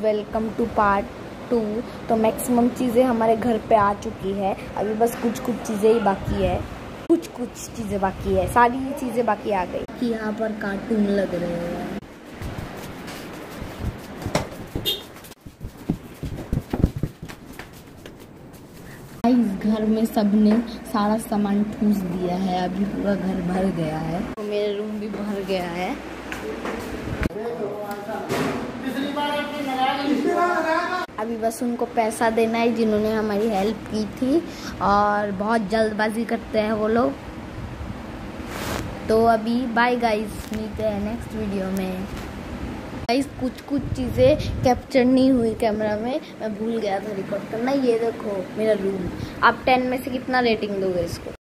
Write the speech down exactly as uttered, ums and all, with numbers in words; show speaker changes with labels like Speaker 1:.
Speaker 1: Welcome to part two. तो maximum चीज़ें हमारे घर पे आ चुकी है, अभी बस कुछ कुछ चीज़ें ही बाकी है, कुछ कुछ चीज़ें बाकी है, सारी ही चीज़ें बाकी आ गई। कि यहाँ पर कार्टून लग रहे हैं। इस घर में सबने सारा सामान ठूस दिया है, अभी पूरा घर भर गया है। तो मेरा रूम भी भर गया है। अभी बस उनको पैसा देना है जिन्होंने हमारी हेल्प की थी, और बहुत जल्दबाजी करते हैं वो लोग। तो अभी बाय गाइस, मिलते हैं नेक्स्ट वीडियो में। गाइस कुछ कुछ चीज़ें कैप्चर नहीं हुई कैमरा में, मैं भूल गया था रिकॉर्ड करना। ये देखो मेरा रूम, आप टेन में से कितना रेटिंग दोगे इसको?